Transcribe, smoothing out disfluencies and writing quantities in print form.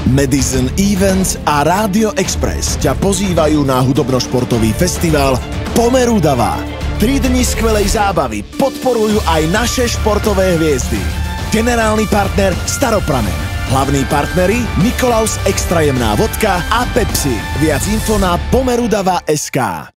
Madison Events a Rádio Express ťa pozývajú na hudobno-športový festival Pomerudava. 3 dni skvelej zábavy podporujú aj naše športové hviezdy. Generálny partner Staropramen. Hlavní partneri Nikolaus Extra jemná vodka a Pepsi. Viac info na pomerudava.sk.